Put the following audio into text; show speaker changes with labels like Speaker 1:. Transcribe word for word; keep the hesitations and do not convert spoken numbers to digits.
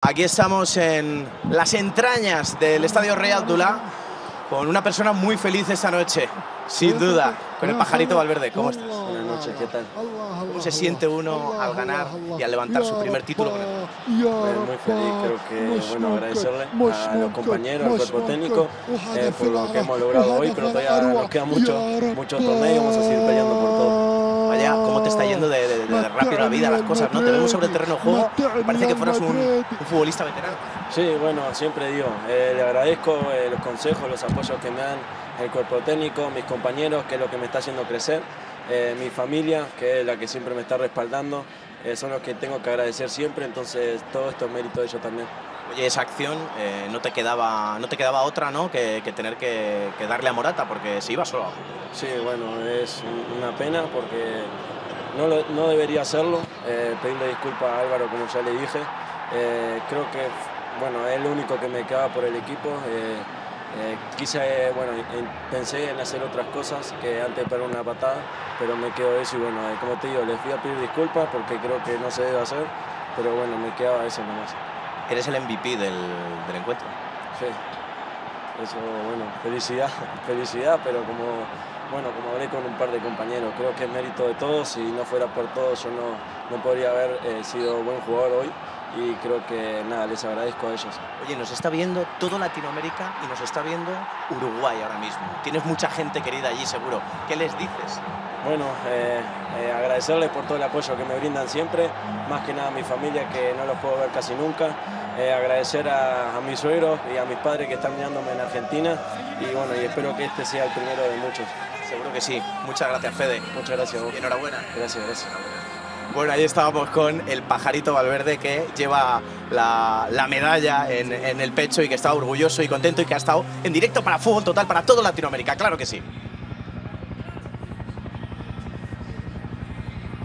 Speaker 1: Aquí estamos en las entrañas del Estadio Rey Abdullah con una persona muy feliz esta noche, sin duda, con el Pajarito Valverde. ¿Cómo estás?
Speaker 2: Buenas noches, ¿qué tal?
Speaker 1: ¿Cómo se siente uno al ganar y al levantar su primer título con el club?
Speaker 2: Pues muy feliz, creo que, bueno, agradecerle a los compañeros, al cuerpo técnico, eh, por lo que hemos logrado hoy, pero todavía nos quedan muchos muchos torneos, vamos a seguir peleando por todo.
Speaker 1: Vaya, ¿cómo te está yendo de, de, de rápido la vida, las cosas, ¿no? Te vemos sobre el terreno de juego, parece que fueras un, un futbolista veterano.
Speaker 2: Sí, bueno, siempre digo, eh, le agradezco eh, los consejos, los apoyos que me dan el cuerpo técnico, mis compañeros, que es lo que me está haciendo crecer, eh, mi familia, que es la que siempre me está respaldando, eh, son los que tengo que agradecer siempre, entonces todo esto es mérito de ellos también.
Speaker 1: Oye, esa acción eh, no te quedaba no te quedaba otra, ¿no? Que, que tener que, que darle a Morata, porque se iba solo.
Speaker 2: Sí, bueno, es una pena porque no, lo, no debería hacerlo, eh, pedirle disculpas a Álvaro como ya le dije, eh, creo que bueno, es lo único que me quedaba por el equipo. Eh, eh, quise, eh, bueno, en, pensé en hacer otras cosas que antes de pegar una patada, pero me quedo eso y bueno, eh, como te digo, les fui a pedir disculpas porque creo que no se debe hacer, pero bueno, me quedaba eso nomás.
Speaker 1: Eres el M V P del, del encuentro.
Speaker 2: Sí, eso, bueno, felicidad, felicidad, pero como, bueno, como hablé con un par de compañeros, creo que es mérito de todos, si no fuera por todos yo no, no podría haber eh, sido buen jugador hoy. Y creo que nada, les agradezco a ellos.
Speaker 1: Oye, nos está viendo todo Latinoamérica y nos está viendo Uruguay ahora mismo. Tienes mucha gente querida allí seguro. ¿Qué les dices?
Speaker 2: Bueno, eh, eh, agradecerles por todo el apoyo que me brindan siempre, más que nada a mi familia que no los puedo ver casi nunca, eh, agradecer a, a mis suegros y a mis padres que están mirándome en Argentina y bueno, y espero que este sea el primero de muchos.
Speaker 1: Seguro que sí. Muchas gracias, Fede.
Speaker 2: Muchas gracias a vos.
Speaker 1: Y enhorabuena.
Speaker 2: Gracias, gracias.
Speaker 1: Bueno, ahí estábamos con el Pajarito Valverde, que lleva la, la medalla en, en el pecho y que está orgulloso y contento y que ha estado en directo para Fútbol Total, para toda Latinoamérica, claro que sí.